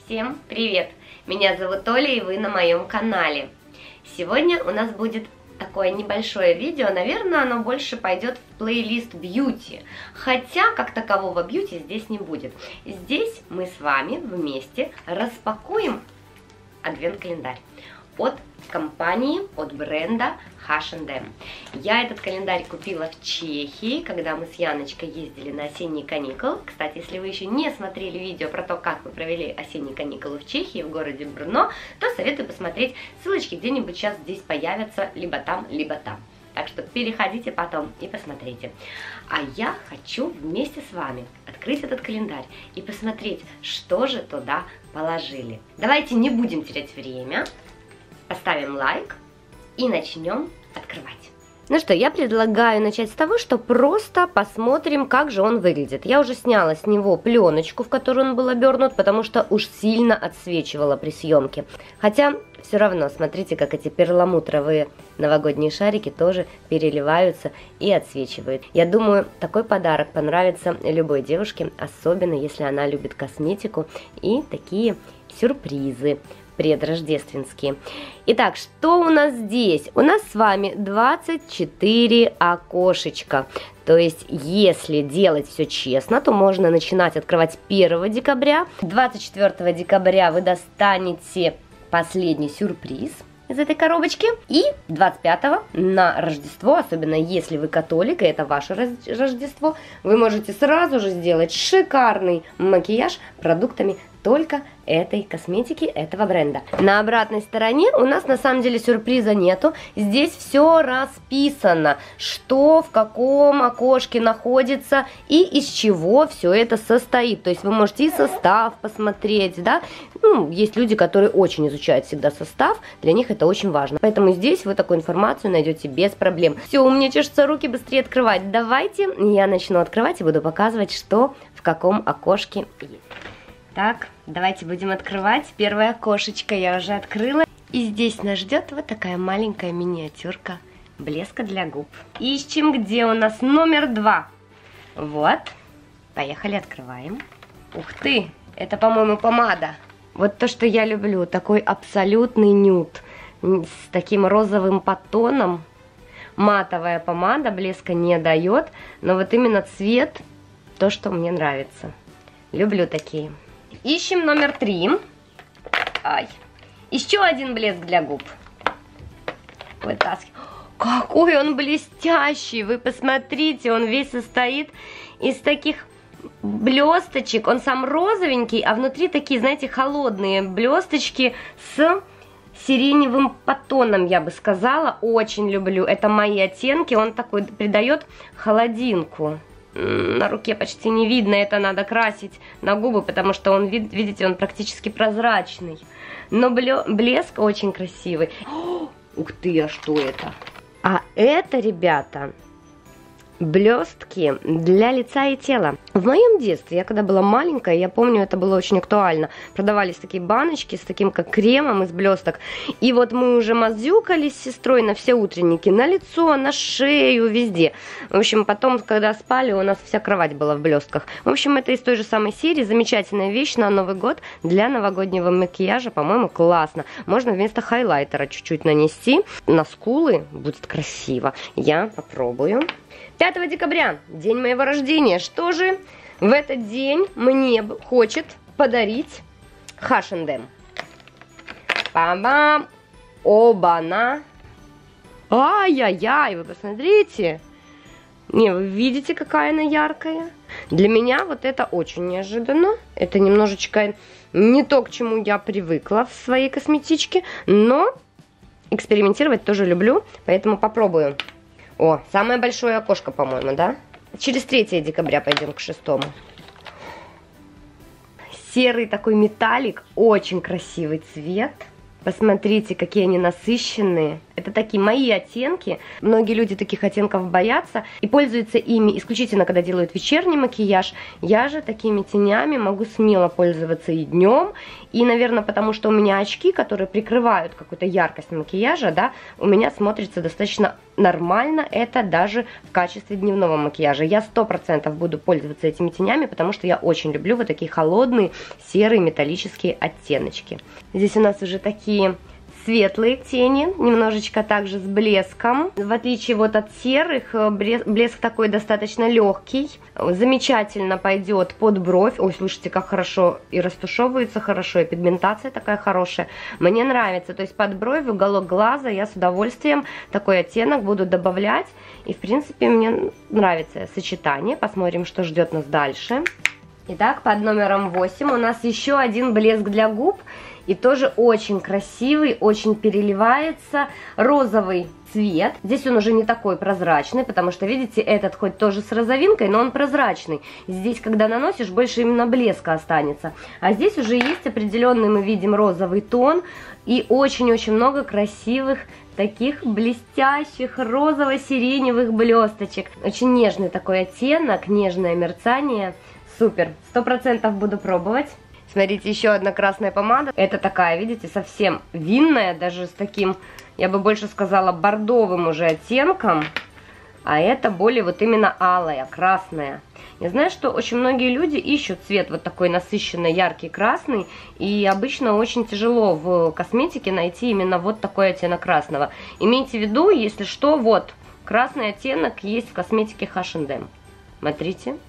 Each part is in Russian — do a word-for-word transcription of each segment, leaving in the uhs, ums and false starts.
Всем привет! Меня зовут Оля, и вы на моем канале. Сегодня у нас будет такое небольшое видео, наверное, оно больше пойдет в плейлист бьюти. Хотя, как такового бьюти здесь не будет. Здесь мы с вами вместе распакуем адвент-календарь от компании, от бренда эйч энд эм. Я этот календарь купила в Чехии, когда мы с Яночкой ездили на осенние каникулы. Кстати, если вы еще не смотрели видео про то, как мы провели осенние каникулы в Чехии, в городе Брно, то советую посмотреть. Ссылочки где-нибудь сейчас здесь появятся, либо там, либо там. Так что переходите потом и посмотрите. А я хочу вместе с вами открыть этот календарь и посмотреть, что же туда положили. Давайте не будем терять время. Поставим лайк и начнем открывать. Ну что, я предлагаю начать с того, что просто посмотрим, как же он выглядит. Я уже сняла с него пленочку, в которую он был обернут, потому что уж сильно отсвечивала при съемке. Хотя, все равно, смотрите, как эти перламутровые новогодние шарики тоже переливаются и отсвечивают. Я думаю, такой подарок понравится любой девушке, особенно если она любит косметику и такие сюрпризы предрождественские. Итак, что у нас здесь? У нас с вами двадцать четыре окошечка. То есть, если делать все честно, то можно начинать открывать первого декабря. двадцать четвёртого декабря вы достанете последний сюрприз из этой коробочки. И двадцать пятого на Рождество, особенно если вы католик, и это ваше Рождество, вы можете сразу же сделать шикарный макияж продуктами только этой косметики, этого бренда. На обратной стороне у нас на самом деле сюрприза нету. Здесь все расписано, что в каком окошке находится и из чего все это состоит. То есть вы можете и состав посмотреть, да. Ну, есть люди, которые очень изучают всегда состав, для них это очень важно. Поэтому здесь вы такую информацию найдете без проблем. Все, у меня чешутся руки, быстрее открывать. Давайте я начну открывать и буду показывать, что в каком окошке есть. Так, давайте будем открывать. Первое окошечко я уже открыла. И здесь нас ждет вот такая маленькая миниатюрка блеска для губ. Ищем, где у нас номер два. Вот. Поехали, открываем. Ух ты, это, по-моему, помада. Вот то, что я люблю. Такой абсолютный нюд. С таким розовым подтоном. Матовая помада, блеска не дает. Но вот именно цвет, то, что мне нравится. Люблю такие. Ищем номер три. Ай. Еще один блеск для губ. Вытаскиваем. Какой он блестящий! Вы посмотрите, он весь состоит из таких блесточек. Он сам розовенький, а внутри такие, знаете, холодные блесточки с сиреневым подтоном, я бы сказала. Очень люблю. Это мои оттенки. Он такой придает холодинку. На руке почти не видно, это надо красить на губы, потому что он, видите, он практически прозрачный. Но блеск очень красивый. О, ух ты, а что это? А это, ребята, блестки для лица и тела. В моем детстве, я когда была маленькая, я помню, это было очень актуально. Продавались такие баночки с таким как кремом из блесток. И вот мы уже мазюкались с сестрой на все утренники, на лицо, на шею, везде. В общем, потом, когда спали, у нас вся кровать была в блестках. В общем, это из той же самой серии. Замечательная вещь на Новый год для новогоднего макияжа, по-моему, классно. Можно вместо хайлайтера чуть-чуть нанести. На скулы будет красиво. Я попробую. пятого декабря, день моего рождения. Что же в этот день мне хочет подарить эйч энд эм? Па-бам! Оба-на! Ай-яй-яй, вы посмотрите! Не, вы видите, какая она яркая? Для меня вот это очень неожиданно. Это немножечко не то, к чему я привыкла в своей косметичке. Но экспериментировать тоже люблю, поэтому попробую. О, самое большое окошко, по-моему, да? Через третьего декабря пойдем к шестому. Серый такой металлик, очень красивый цвет. Посмотрите, какие они насыщенные. Это такие мои оттенки. Многие люди таких оттенков боятся и пользуются ими исключительно, когда делают вечерний макияж. Я же такими тенями могу смело пользоваться и днем. И, наверное, потому что у меня очки, которые прикрывают какую-то яркость макияжа, да, у меня смотрится достаточно нормально это даже в качестве дневного макияжа. Я сто процентов буду пользоваться этими тенями, потому что я очень люблю вот такие холодные серые металлические оттеночки. Здесь у нас уже такие светлые тени, немножечко также с блеском. В отличие вот от серых, блеск такой достаточно легкий. Замечательно пойдет под бровь. Ой, слушайте, как хорошо и растушевывается хорошо, и пигментация такая хорошая. Мне нравится. То есть под бровь, в уголок глаза я с удовольствием такой оттенок буду добавлять. И в принципе мне нравится сочетание. Посмотрим, что ждет нас дальше. Итак, под номером восемь у нас еще один блеск для губ. И тоже очень красивый, очень переливается розовый цвет. Здесь он уже не такой прозрачный, потому что, видите, этот хоть тоже с розовинкой, но он прозрачный. Здесь, когда наносишь, больше именно блеска останется. А здесь уже есть определенный, мы видим, розовый тон. И очень-очень много красивых таких блестящих розово-сиреневых блесточек. Очень нежный такой оттенок, нежное мерцание. Супер, сто процентов буду пробовать. Смотрите, еще одна красная помада. Это такая, видите, совсем винная, даже с таким, я бы больше сказала, бордовым уже оттенком. А это более вот именно алая, красная. Я знаю, что очень многие люди ищут цвет вот такой насыщенный, яркий красный. И обычно очень тяжело в косметике найти именно вот такой оттенок красного. Имейте в виду, если что, вот, красный оттенок есть в косметике эйч энд эм. Смотрите.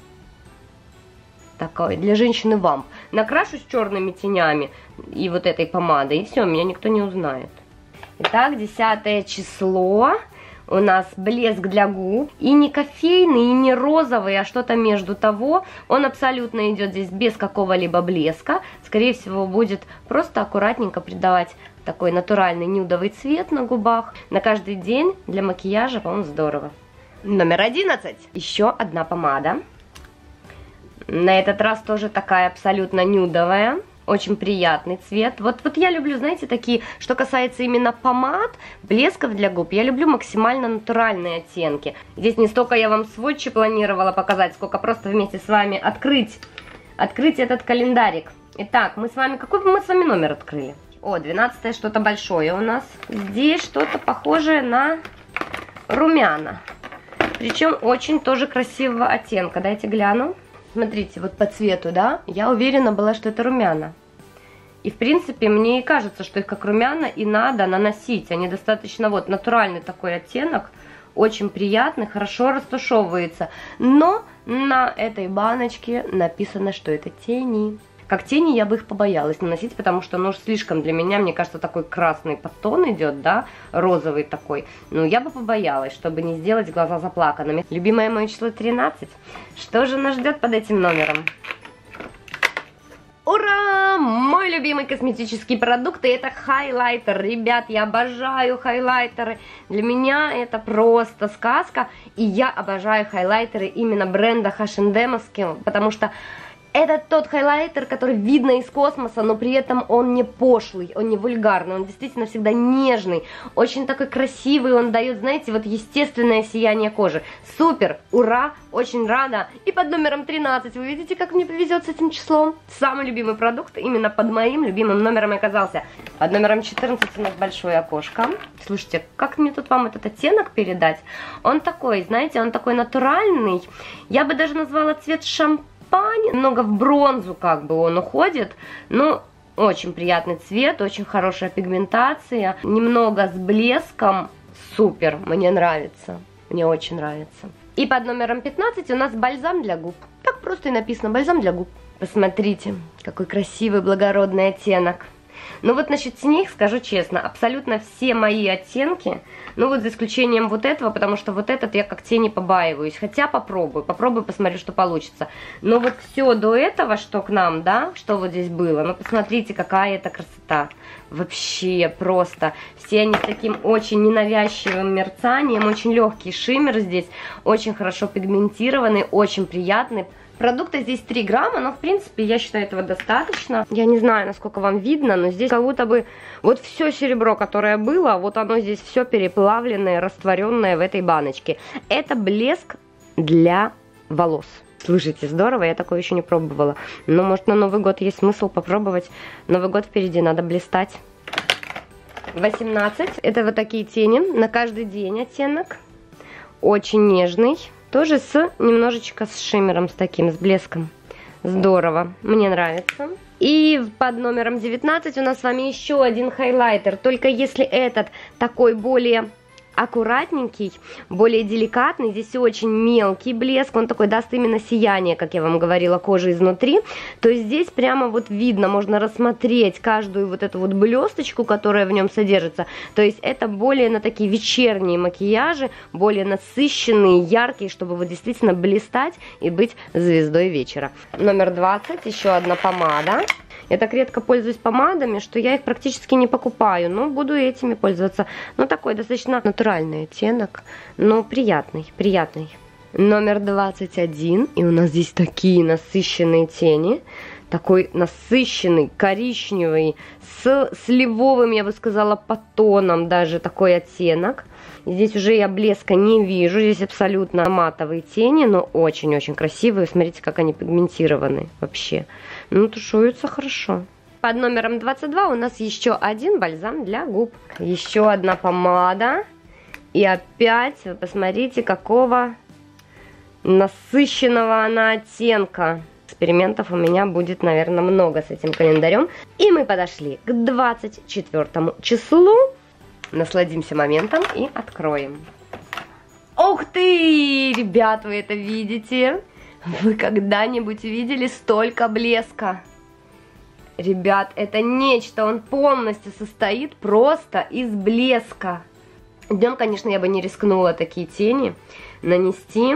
Такой, для женщины вамп. Накрашусь черными тенями и вот этой помадой, и все, меня никто не узнает. Итак, десятое число. У нас блеск для губ. И не кофейный, и не розовый, а что-то между того. Он абсолютно идет здесь без какого-либо блеска. Скорее всего, будет просто аккуратненько придавать такой натуральный нюдовый цвет на губах. На каждый день для макияжа, по-моему, здорово. Номер одиннадцать. Еще одна помада. На этот раз тоже такая абсолютно нюдовая, очень приятный цвет. Вот, вот я люблю, знаете, такие, что касается именно помад, блесков для губ, я люблю максимально натуральные оттенки. Здесь не столько я вам сводчи планировала показать, сколько просто вместе с вами открыть, открыть этот календарик. Итак, мы с вами, какой мы с вами номер открыли? О, двенадцатое, что-то большое у нас. Здесь что-то похожее на румяна. Причем очень тоже красивого оттенка. Дайте гляну. Смотрите, вот по цвету, да, я уверена была, что это румяна. И, в принципе, мне и кажется, что их как румяна и надо наносить. Они достаточно, вот, натуральный такой оттенок, очень приятный, хорошо растушевывается. Но на этой баночке написано, что это тени. Как тени я бы их побоялась наносить, потому что, ну, уж слишком для меня, мне кажется, такой красный подтон идет, да, розовый такой. Ну, я бы побоялась, чтобы не сделать глаза заплаканными. Любимое мое число тринадцать. Что же нас ждет под этим номером? Ура! Мой любимый косметический продукт, и это хайлайтер. Ребят, я обожаю хайлайтеры. Для меня это просто сказка. И я обожаю хайлайтеры именно бренда эйч энд эм-овского, потому что это тот хайлайтер, который видно из космоса, но при этом он не пошлый, он не вульгарный, он действительно всегда нежный, очень такой красивый, он дает, знаете, вот естественное сияние кожи. Супер, ура, очень рада. И под номером тринадцать, вы видите, как мне повезет с этим числом? Самый любимый продукт именно под моим любимым номером оказался. Под номером четырнадцать у нас большое окошко. Слушайте, как мне тут вам этот оттенок передать? Он такой, знаете, он такой натуральный, я бы даже назвала цвет шампань. Немного в бронзу как бы он уходит, но очень приятный цвет, очень хорошая пигментация, немного с блеском, супер, мне нравится, мне очень нравится. И под номером пятнадцать у нас бальзам для губ, так просто и написано, бальзам для губ. Посмотрите, какой красивый благородный оттенок. Ну вот насчет теней, скажу честно, абсолютно все мои оттенки, ну вот за исключением вот этого, потому что вот этот я как тени побаиваюсь, хотя попробую, попробую, посмотрю, что получится. Но вот все до этого, что к нам, да, что вот здесь было, ну посмотрите, какая это красота. Вообще просто, все они с таким очень ненавязчивым мерцанием, очень легкий шиммер здесь, очень хорошо пигментированный, очень приятный. Продукта здесь три грамма, но в принципе я считаю этого достаточно. Я не знаю, насколько вам видно, но здесь как будто бы вот все серебро, которое было, вот оно здесь все переплавленное, растворенное в этой баночке. Это блеск для волос. Слушайте, здорово, я такое еще не пробовала. Но может на Новый год есть смысл попробовать. Новый год впереди, надо блистать. восемнадцать. Это вот такие тени, на каждый день оттенок. Очень нежный. Тоже с немножечко с шиммером, с таким, с блеском. Здорово, мне нравится. И под номером девятнадцать у нас с вами еще один хайлайтер. Только если этот такой более аккуратненький, более деликатный, здесь очень мелкий блеск, он такой даст именно сияние, как я вам говорила, кожи изнутри, то есть здесь прямо вот видно, можно рассмотреть каждую вот эту вот блесточку, которая в нем содержится, то есть это более на такие вечерние макияжи, более насыщенные, яркие, чтобы вот действительно блистать и быть звездой вечера. Номер двадцать, еще одна помада. Я так редко пользуюсь помадами, что я их практически не покупаю, но буду этими пользоваться. Ну, такой достаточно натуральный оттенок, но приятный, приятный. Номер двадцать один, и у нас здесь такие насыщенные тени. Такой насыщенный, коричневый, с сливовым, я бы сказала, подтоном даже такой оттенок. Здесь уже я блеска не вижу, здесь абсолютно матовые тени, но очень-очень красивые. Смотрите, как они пигментированы вообще. Ну, тушуются хорошо. Под номером двадцать два у нас еще один бальзам для губ. Еще одна помада. И опять, вы посмотрите, какого насыщенного она оттенка. Экспериментов у меня будет, наверное, много с этим календарем. И мы подошли к двадцать четвёртому числу. Насладимся моментом и откроем. Ух ты! Ребят, вы это видите? Вы когда-нибудь видели столько блеска? Ребят, это нечто. Он полностью состоит просто из блеска. Днем, конечно, я бы не рискнула такие тени нанести.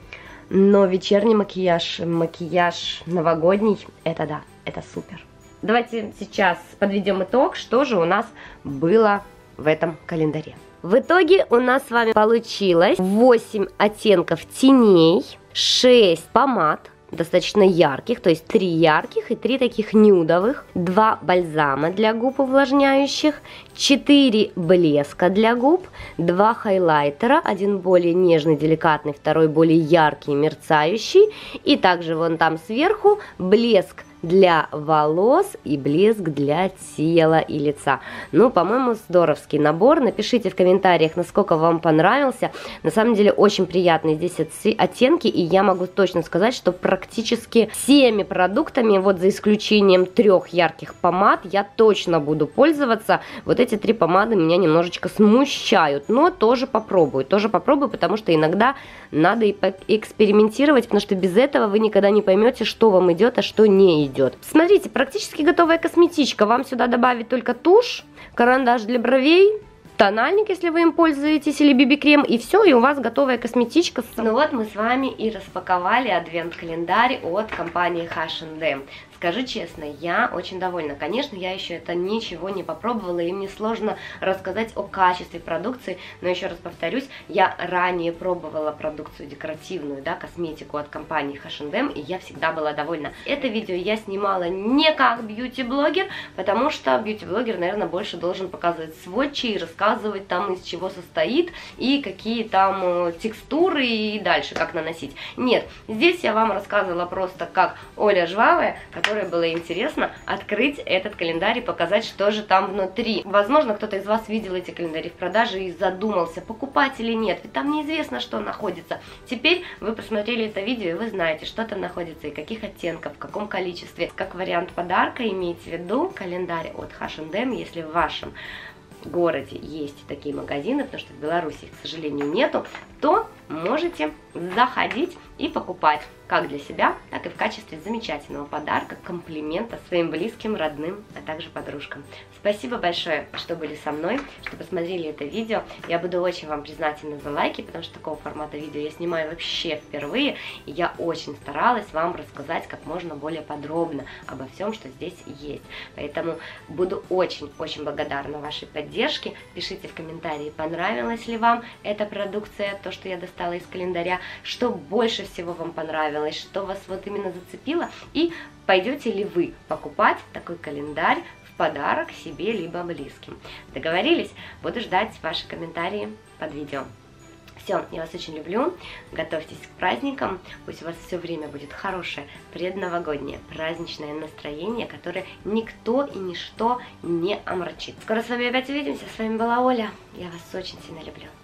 Но вечерний макияж, макияж новогодний, это да, это супер. Давайте сейчас подведем итог, что же у нас было в этом календаре. В итоге у нас с вами получилось восемь оттенков теней, шесть помад, достаточно ярких, то есть три ярких и три таких нюдовых, два бальзама для губ увлажняющих, четыре блеска для губ, два хайлайтера, один более нежный, деликатный, второй более яркий, мерцающий, и также вон там сверху блеск для волос и блеск для тела и лица. Ну, по-моему, здоровский набор. Напишите в комментариях, насколько вам понравился. На самом деле, очень приятные здесь оттенки, и я могу точно сказать, что практически всеми продуктами, вот за исключением трех ярких помад, я точно буду пользоваться. Вот эти три помады меня немножечко смущают, но тоже попробую, тоже попробую, потому что иногда надо и экспериментировать, потому что без этого вы никогда не поймете, что вам идет, а что не идет. Идет. Смотрите, практически готовая косметичка. Вам сюда добавить только тушь, карандаш для бровей, тональник, если вы им пользуетесь, или би-би-крем, и все, и у вас готовая косметичка. Ну вот мы с вами и распаковали адвент-календарь от компании эйч энд эм. Скажу честно, я очень довольна. Конечно, я еще это ничего не попробовала, и мне сложно рассказать о качестве продукции, но еще раз повторюсь, я ранее пробовала продукцию декоративную, да, косметику от компании эйч энд эм, и я всегда была довольна. Это видео я снимала не как бьюти-блогер, потому что бьюти-блогер, наверное, больше должен показывать сводчи и рассказывать там, из чего состоит, и какие там текстуры, и дальше как наносить. Нет, здесь я вам рассказывала просто как Оля Жвавая, которая было интересно открыть этот календарь и показать, что же там внутри. Возможно, кто-то из вас видел эти календари в продаже и задумался, покупать или нет, ведь там неизвестно, что находится. Теперь вы посмотрели это видео, и вы знаете, что там находится и каких оттенков, в каком количестве. Как вариант подарка имейте в виду календарь от эйч энд эм, если в вашем городе есть такие магазины, потому что в Беларуси их, к сожалению, нету, то можете заходить и покупать как для себя, так и в качестве замечательного подарка, комплимента своим близким, родным, а также подружкам. Спасибо большое, что были со мной, что посмотрели это видео. Я буду очень вам признательна за лайки, потому что такого формата видео я снимаю вообще впервые, и я очень старалась вам рассказать как можно более подробно обо всем, что здесь есть. Поэтому буду очень-очень благодарна вашей поддержке. Пишите в комментарии, понравилась ли вам эта продукция, то, что я достала из календаря, что больше всего вам понравилось, что вас вот именно зацепило, и пойдете ли вы покупать такой календарь в подарок себе либо близким. Договорились? Буду ждать ваши комментарии под видео. Все, я вас очень люблю, готовьтесь к праздникам, пусть у вас все время будет хорошее, предновогоднее, праздничное настроение, которое никто и ничто не омрачит. Скоро с вами опять увидимся, с вами была Оля, я вас очень сильно люблю.